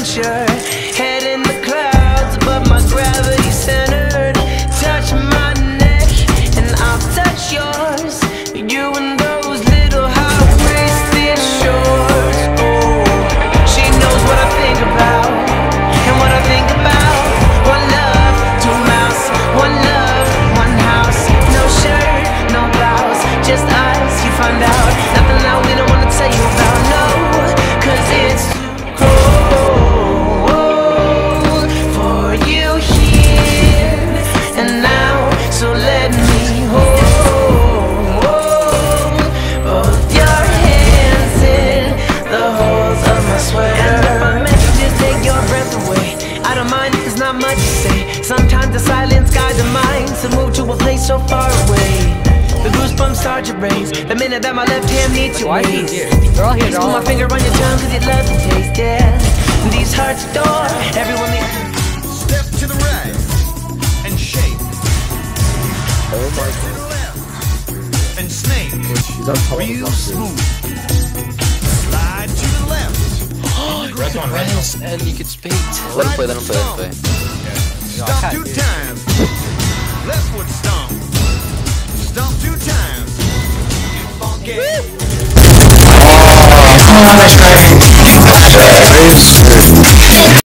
adventure. Head in the clouds above my gravity centered. Touch my neck and I'll touch yours. You and those little high-waisted shorts. Oh, she knows what I think about and what I think about. One love, two mouths. One love, one house. No shirt, no blouse, just us. You find out nothing that we don't wanna tell you about. No, 'cause it's cold for you here and now. So let me hold both your hands in the holes of my sweater. And if I make you just take your breath away, I don't mind if there's not much to say. Sometimes the silence guides the mind to move to a place so far away. The goosebumps start to raise the minute that my left hand meets your waist. They're all here. They're Put all my finger on your tongue 'cause you love the taste, yeah. These hearts adore everyone. Step to the right and shake. Oh my To the left and snake. She's on top of Real the smooth. Slide to the left. Red one, red one. And you could speak. Let him play, let him play, let him play. Stomp 2 times. Leftward stomp. Stomp 2 times. Funky. Oh,